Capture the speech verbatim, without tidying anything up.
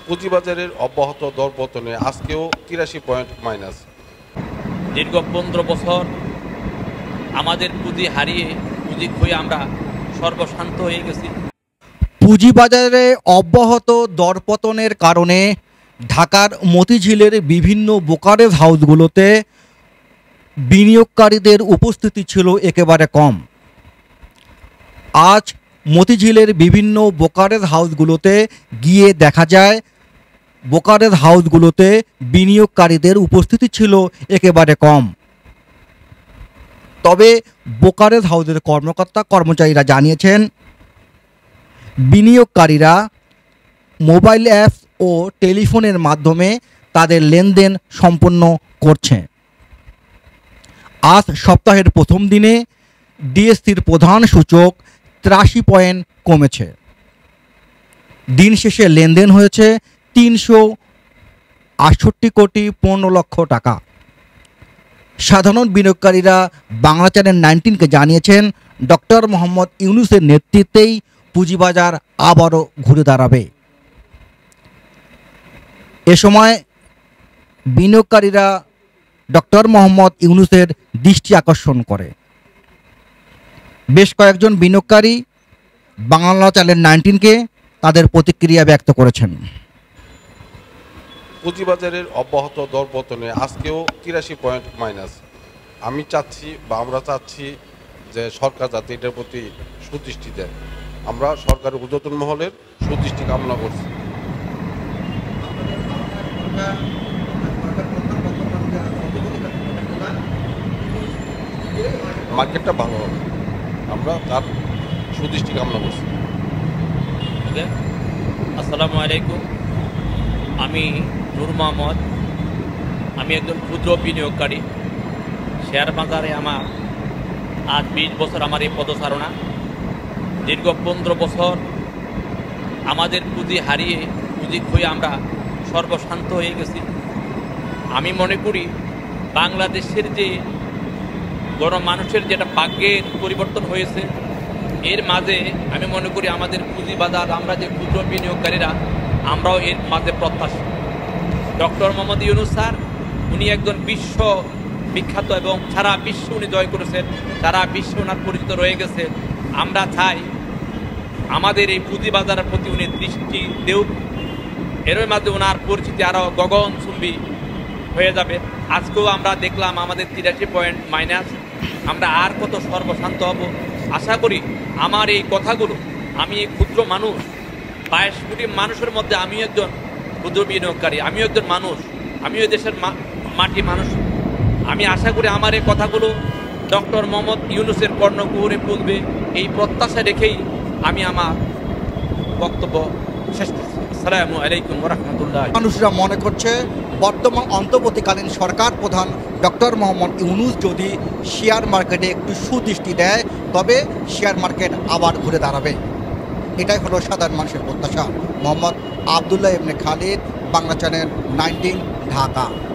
পুঁজিবাজারের অব্যাহত দরপতনে আজকেও তিরাশি পয়েন্ট মাইনাস। দীর্ঘ পনেরো বছর আমাদের পুঁজি হারিয়ে পুঁজি খুঁয়ে আমরা সর্বশান্ত হয়ে গেছি। পুঁজিবাজারে অব্যাহত দরপতনের কারণে ঢাকার মতিঝিলের বিভিন্ন ব্রোকারেজ হাউসগুলোতে বিনিয়োগকারীদের উপস্থিতি ছিল একেবারে কম। আজ মতিঝিলের বিভিন্ন ব্রোকারেজ হাউসগুলোতে গিয়ে দেখা যায় ব্রোকারেজ হাউসগুলোতে বিনিয়োগকারীদের উপস্থিতি ছিল একেবারে কম। তবে ব্রোকারেজ হাউসের কর্মকর্তা কর্মচারীরা জানিয়েছেন বিনিয়োগকারীরা মোবাইল অ্যাপস ও টেলিফোনের মাধ্যমে তাদের লেনদেন সম্পন্ন করছে। আজ সপ্তাহের প্রথম দিনে ডিএসসির প্রধান সূচক তিরাশি পয়েন্ট কমেছে। দিন শেষে লেনদেন হয়েছে তিনশো আটষট্টি কোটি পনেরো লক্ষ টাকা। সাধারণ বিনিয়োগকারীরা বাংলা চ্যানেল নাইনটিনকে জানিয়েছেন ডক্টর মোহাম্মদ ইউনূসের নেতৃত্বেই পুঁজিবাজার আবারও ঘুরে দাঁড়াবে। এ সময় বিনিয়োগকারীরা ডক্টর মোহাম্মদ ইউনূসের দৃষ্টি আকর্ষণ করে। বেশ কয়েকজন বিনিয়োগকারী বাংলা চ্যানেল নাইনটিনকে তাদের প্রতিক্রিয়া ব্যক্ত করেছেন। পুঁজিবাজারের অব্যাহত দরপতনে আজকেও তিরাশি পয়েন্ট মাইনাস। আমি চাচ্ছি বা আমরা চাচ্ছি যে সরকার যাতে এটার প্রতি সুদৃষ্টি দেয়। আমরা সরকারের ঊর্ধ্বতন মহলের সুদৃষ্টি কামনা করছি। মার্কেটটা ভালো হবে, আমরা তার সুদৃষ্টি কামনা করছি। আসসালামু আলাইকুম, আমি নূর মোহাম্মদ। আমি একজন ক্ষুদ্র বিনিয়োগকারী। শেয়ার বাজারে আমার আজ বিশ বছর আমার এই পদচারণা। দীর্ঘ পনেরো বছর আমাদের পুঁজি হারিয়ে পুঁজি খুঁয়ে আমরা সর্বশান্ত হয়ে গেছি। আমি মনে করি বাংলাদেশের যে গণমানুষের যেটা ভাগ্যের পরিবর্তন হয়েছে, এর মাঝে আমি মনে করি আমাদের পুঁজিবাজার, আমরা যে ক্ষুদ্র বিনিয়োগকারীরা, আমরাও এর মাঝে প্রত্যাশী। ডক্টর মোহাম্মদ ইউনূস স্যার, উনি একজন বিশ্ব বিখ্যাত এবং সারা বিশ্ব উনি জয় করেছেন, সারা বিশ্ব ওনার পরিচিত রয়ে গেছে। আমরা চাই আমাদের এই পুঁজিবাজারের প্রতি উনি দৃষ্টি দেউক, এর মাঝে ওনার পরিচিতি আরও গগনচুম্বী হয়ে যাবে। আজকেও আমরা দেখলাম আমাদের তিরাশি পয়েন্ট মাইনাস। আমরা আর কত সর্বশান্ত হব। আশা করি আমার এই কথাগুলো, আমি এই ক্ষুদ্র মানুষ, বাইশ কোটি মানুষের মধ্যে আমি একজন ক্ষুদ্র বিনিয়োগকারী, আমিও একজন মানুষ, আমিও দেশের মাটি মানুষ। আমি আশা করি আমার এই কথাগুলো ডক্টর মোহাম্মদ ইউনূসের কর্ণকুহরে পৌঁছবে, এই প্রত্যাশা রেখেই আমি আমার বক্তব্য শেষ করছি। আসসালামু আলাইকুম ওয়া রাহমাতুল্লাহ। মানুষরা মনে করছে বর্তমান অন্তর্বর্তীকালীন সরকার প্রধান ডক্টর মোহাম্মদ ইউনূস যদি শেয়ার মার্কেটে একটু সুদৃষ্টি দেয়, তবে শেয়ার মার্কেট আবার ঘুরে দাঁড়াবে। এটাই হলো সাধারণ মানুষের প্রত্যাশা। Mohammad Abdullah Ibne Khalid, Bangla channel nineteen, Dhaka.